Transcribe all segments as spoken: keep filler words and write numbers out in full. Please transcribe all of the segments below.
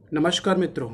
नमस्कार मित्रों।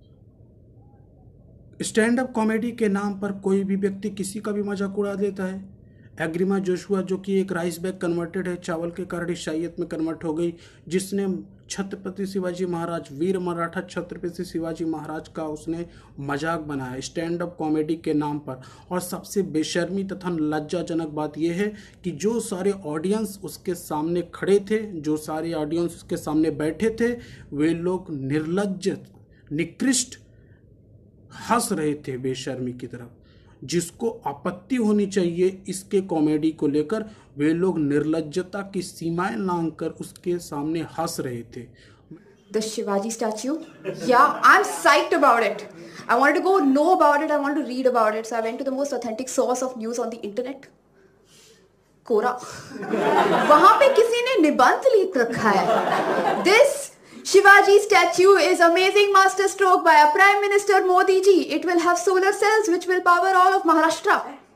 Stand up comedy के नाम पर कोई भी व्यक्ति किसी का भी मजाक उड़ा देता है। एग्रिमा जोशुआ जो कि एक राइस बैग कन्वर्टेड है, चावल के कारण ईसाइयत में कन्वर्ट हो गई, जिसने छत्रपति शिवाजी महाराज, वीर मराठा छत्रपति शिवाजी महाराज का उसने मजाक बनाया स्टैंड अप कॉमेडी के नाम पर। और सबसे बेशर्मी तथा लज्जाजनक बात यह है कि जो सारे ऑडियंस उसके सामने खड़े थे, जो सारे ऑडियंस उसके सामने बैठे थे, वे लोग निर्लज्ज निकृष्ट हंस रहे थे बेशर्मी की तरफ। जिसको आपत्ति होनी चाहिए इसके कॉमेडी को लेकर, वे लोग निर्लज्जता की सीमाएं लांघकर उसके सामने हंस रहे थे। The Shivaji statue? Yeah, I'm psyched about it. I wanted to go know about it. I wanted to read about it. So I went to the most authentic source of news on the internet. कोरा। वहाँ पे किसी ने निबंध लिख रखा है। This Shivaji statue is amazing masterstroke by a Prime Minister Modi ji. It will have solar cells which will power all of Maharashtra.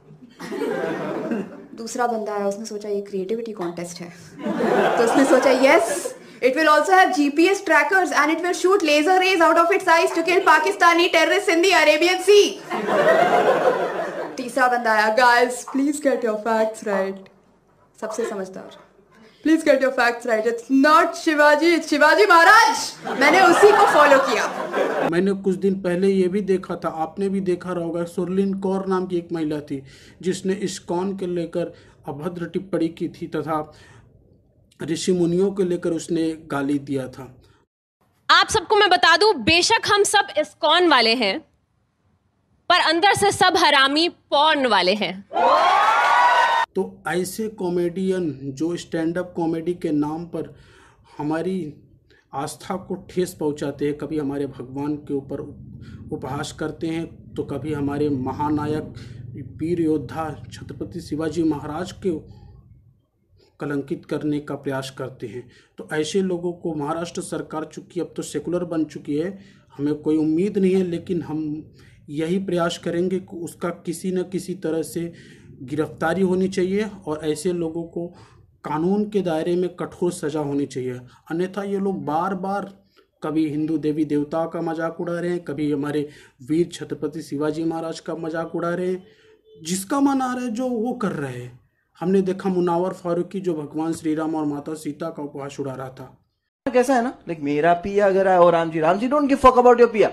दूसरा बंदा है, उसने सोचा ये क्रिएटिविटी कॉन्टेस्ट है, तो उसने सोचा yes, it will also have G P S trackers and it will shoot laser rays out of its eyes to kill Pakistani terrorists in the Arabian Sea. तीसरा बंदा आया, guys please get your facts right. सबसे समझदार, please get your facts right, it's not Shivaji, it's Shivaji Maharaj. मैंने उसी को follow किया। मैंने कुछ दिन पहले ये भी देखा था, आपने भी देखा होगा, सुरलीन कौर नाम की एक महिला थी जिसने इस्कॉन के लेकर अभद्र टिप्पणी की थी तथा ऋषि मुनियों के लेकर उसने गाली दिया था। आप सबको मैं बता दूं, बेशक हम सब इस्कॉन वाले हैं, पर अंदर से सब हरामी पॉर्न वाले हैं। तो ऐसे कॉमेडियन जो स्टैंड अप कॉमेडी के नाम पर हमारी आस्था को ठेस पहुंचाते हैं, कभी हमारे भगवान के ऊपर उपहास करते हैं, तो कभी हमारे महानायक वीर योद्धा छत्रपति शिवाजी महाराज के कलंकित करने का प्रयास करते हैं। तो ऐसे लोगों को महाराष्ट्र सरकार, चूँकि अब तो सेकुलर बन चुकी है, हमें कोई उम्मीद नहीं है, लेकिन हम यही प्रयास करेंगे कि उसका किसी न किसी तरह से गिरफ्तारी होनी चाहिए और ऐसे लोगों को कानून के दायरे में कठोर सज़ा होनी चाहिए। अन्यथा ये लोग बार बार कभी हिंदू देवी देवताओं का मजाक उड़ा रहे हैं, कभी हमारे वीर छत्रपति शिवाजी महाराज का मजाक उड़ा रहे हैं। जिसका मन आ रहा है जो वो कर रहे हैं। हमने देखा मुनावर फारूकी जो भगवान श्री राम और माता सीता का उपहास उड़ा रहा था। कैसा है ना, लाइक मेरा पिया अगर है और Ram ji, Ram ji don't give fuck about your पिया।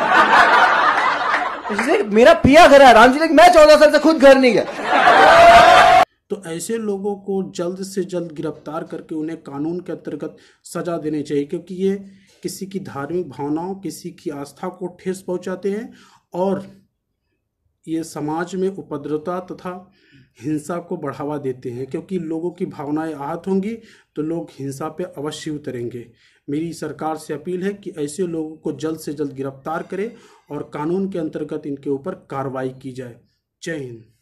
इसलिए मेरा पिया घर है, राम जी लाइक मैं चौदह साल से खुद घर नहीं गया। तो ऐसे लोगों को जल्द से जल्द गिरफ्तार करके उन्हें कानून के अंतर्गत सजा देनी चाहिए, क्योंकि ये किसी की धार्मिक भावनाओं, किसी की आस्था को ठेस पहुंचाते हैं और ये समाज में उपद्रवता तथा हिंसा को बढ़ावा देते हैं। क्योंकि लोगों की भावनाएं आहत होंगी तो लोग हिंसा पे अवश्य उतरेंगे। मेरी सरकार से अपील है कि ऐसे लोगों को जल्द से जल्द गिरफ्तार करें और कानून के अंतर्गत इनके ऊपर कार्रवाई की जाए। जय हिंद।